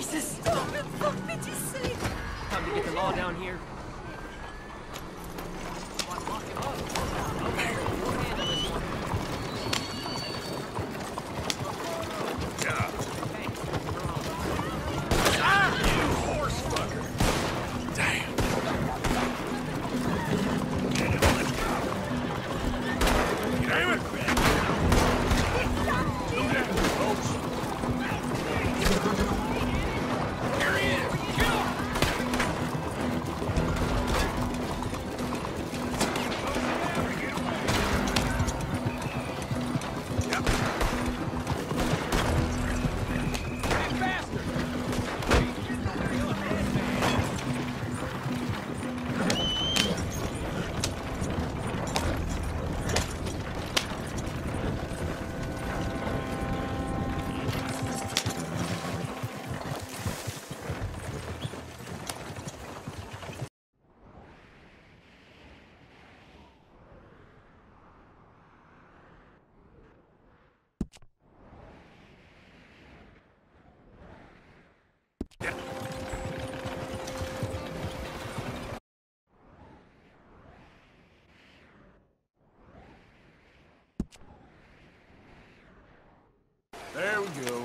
Jesus, stop it, for pity's sake! Time to get the law down here. Come on, lock him up. Okay, we'll handle this one. Yeah. Hey, we're on. Ah, you horse fucker! Damn. Damn it! Here he is! Kill him! Yep. Hey, bastard! There we go.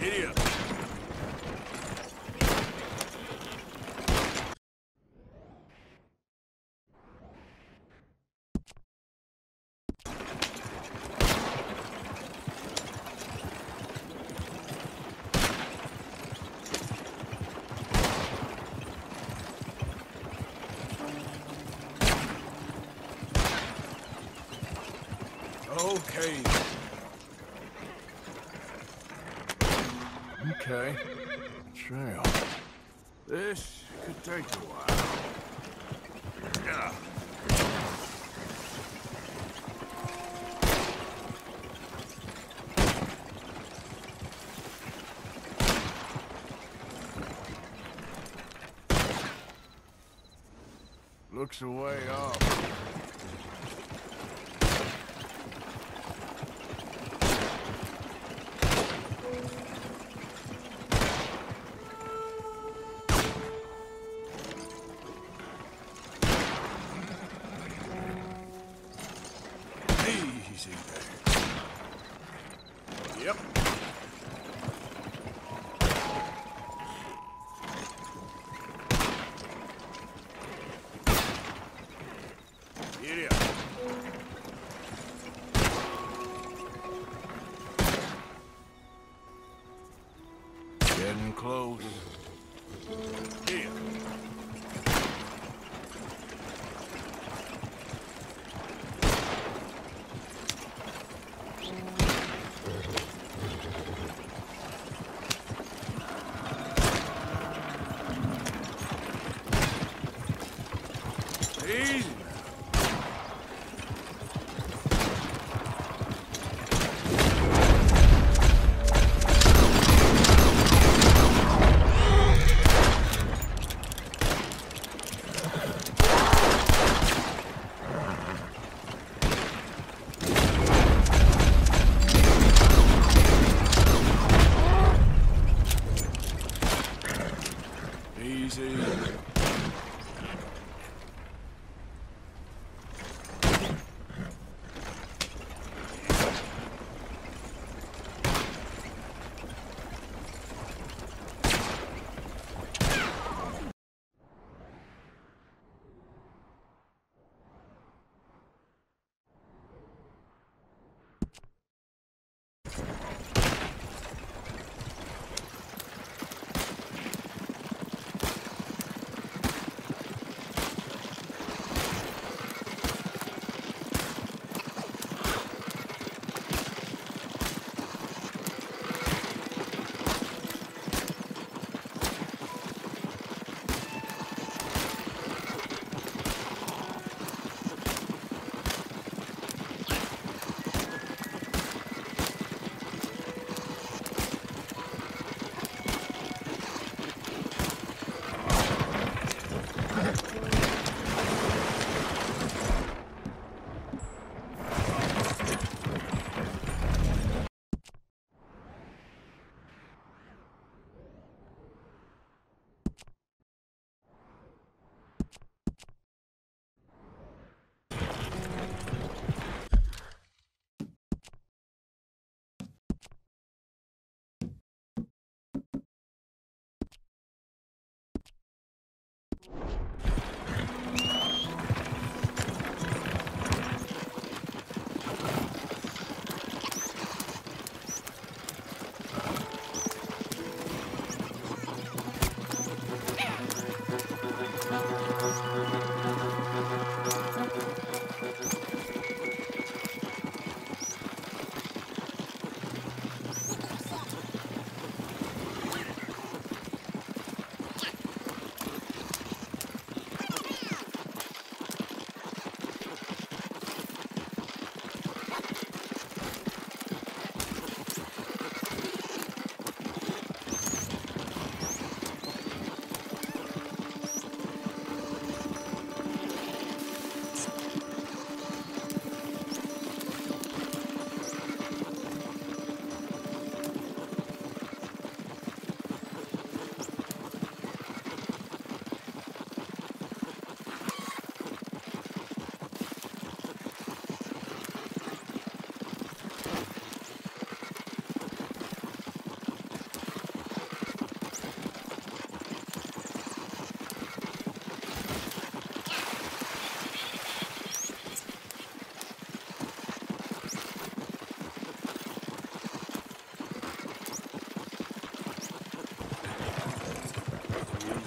Giddy up. Okay. Okay. Trail. This could take a while. Yeah. Looks a way off. Easy there. Yep. Giddy up. Getting close. Giddy up. Easy now.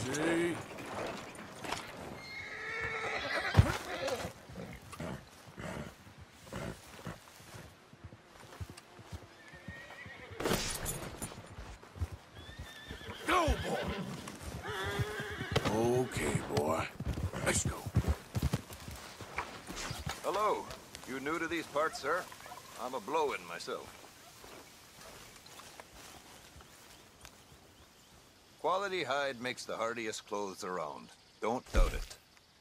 Easy. Go, boy. Okay, boy. Let's go. Hello. You new to these parts, sir? I'm a blow-in myself. Quality hide makes the hardiest clothes around. Don't doubt it.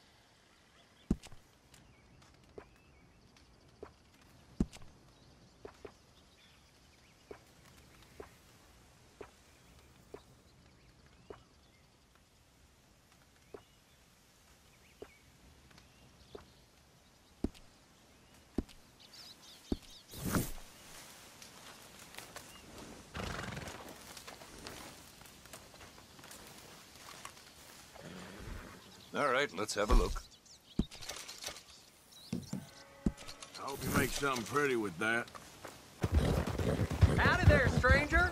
All right, let's have a look. I hope you make something pretty with that. Howdy there, stranger.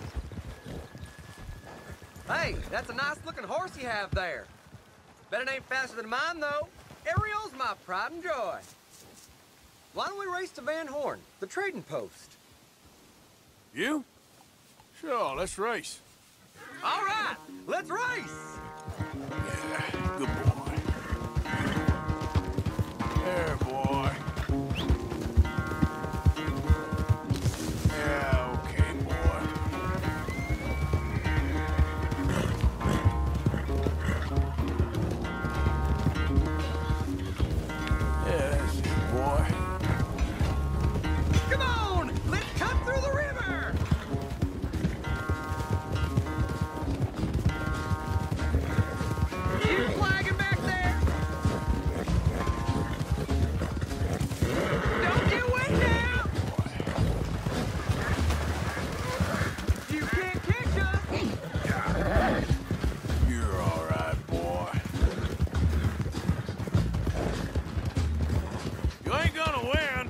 Hey, that's a nice-looking horse you have there. Bet it ain't faster than mine, though. Ariel's my pride and joy. Why don't we race to Van Horn, the trading post? You? Sure, let's race. All right, let's race! Yeah, good boy. There, boy. Yeah, okay, boy. Yeah, that's it, boy. Come on, let's cut through the river! You flagging back there? Don't get wet now! You can't catch us! You're all right, boy. You ain't gonna win.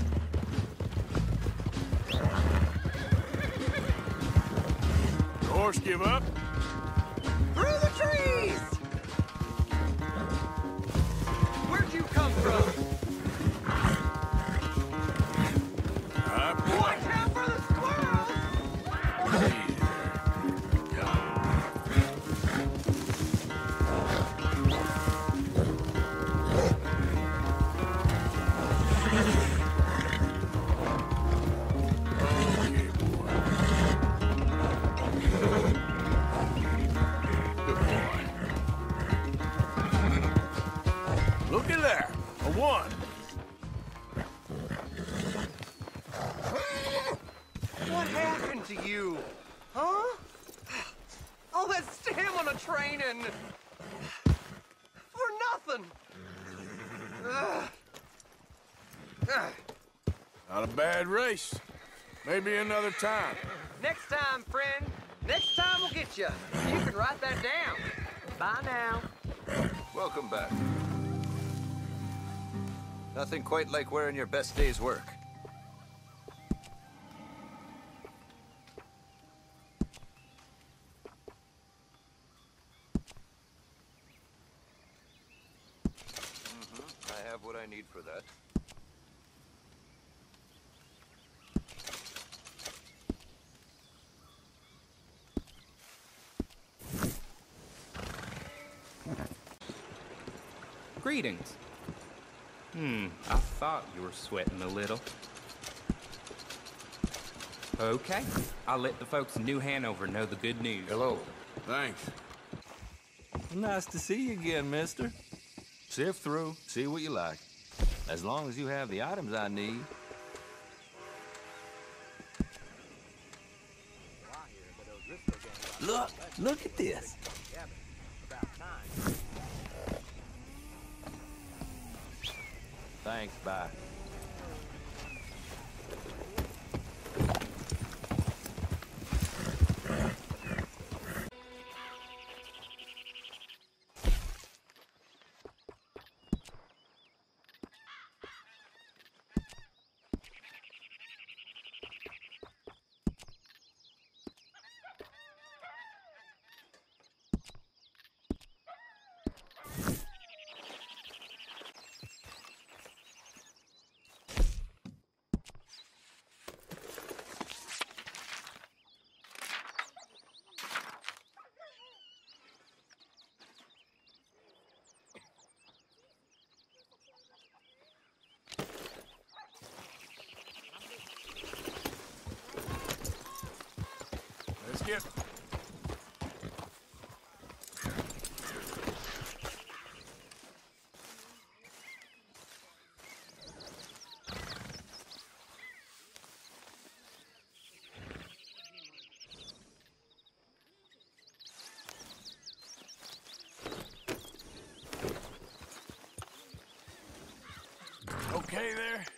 The horse give up? Through the trees! Where'd you come from? All right, boy. Watch out for the squirrels! Easy there. Yeah. Okay, boy. Good boy. Look at that. A one. What happened to you? Huh? All that stamina training! For nothing! Ugh. Ugh. Not a bad race. Maybe another time. Next time, friend. Next time we'll get you. You can write that down. Bye now. Welcome back. Nothing quite like wearing your best day's work. I have what I need for that. Greetings. I thought you were sweating a little. Okay, I'll let the folks in New Hanover know the good news. Hello. Thanks. Nice to see you again, mister. Sift through, see what you like. As long as you have the items I need. Look at this. Thanks, bye. Skip. Okay there?